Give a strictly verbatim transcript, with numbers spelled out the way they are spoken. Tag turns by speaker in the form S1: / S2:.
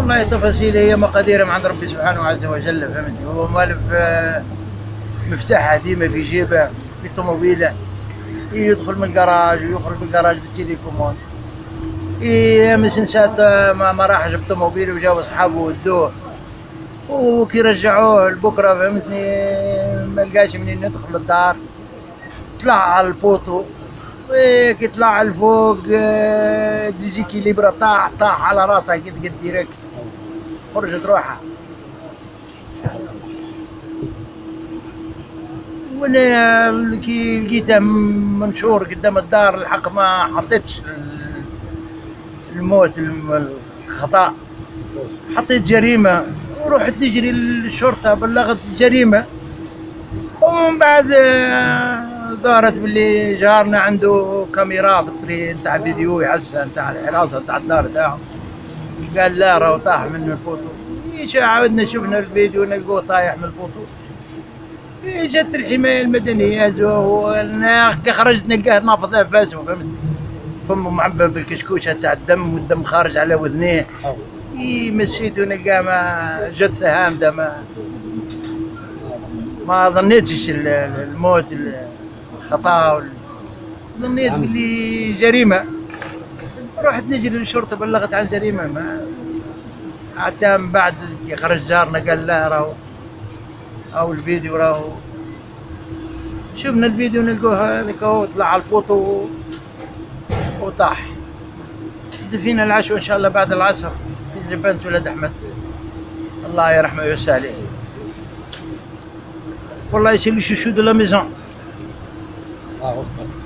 S1: والله تفاصيل هي مقادير من عند ربي سبحانه عز وجل، فهمتني. هو مالف آه، مفتاحها ديما في جيبه في طوموبيله، يدخل من الجراج ويخرج من الجراج بالتليفون. إيه امس نسات ما, ما راح جاب طوموبيل وجاو اصحابه ودوه، وكي رجعوه لبكره فهمتني ما لقاش منين يدخل للدار، طلع على البوطو، وكي طلع الفوق آه، ديزيكيليبرا طاح طاح على راسه قد قد ديريكت، خرجت روحها. وانا كي لقيته منشور قدام الدار الحق ما حطيتش الموت الخطأ، حطيت جريمة ورحت نجري للشرطة بلغت الجريمة. ومن بعد آه، ظهرت باللي جارنا عنده كاميرا بالطريق نتاع فيديو يحسها نتاع الحراسة نتاع الدار تاعو، قال لا راهو طاح من البوطو. ايش عاودنا شفنا الفيديو نلقوه طايح من البوطو. جت الحماية المدنية زو كي خرجت نلقاه نافض انفاسه، فهمت، فمه معبى بالكشكوشه تاع الدم والدم خارج على وذنيه. اي مسيته نلقاه ما جثه هامده، ما ما ظنيتش الموت الخطا، ظنيت باللي جريمه. رحت نجري للشرطه بلغت عن جريمه، ما حتى من بعد كي خرج جارنا قال لا راهو او الفيديو راهو، شفنا الفيديو نلقوه هذاك هو طلع على الفوطو وطاح. دفينا العشاء ان شاء الله بعد العصر في جبانة ولاد احمد، الله يرحمه ويوسع عليه. والله يسير لي شوشو دو لا ميزون.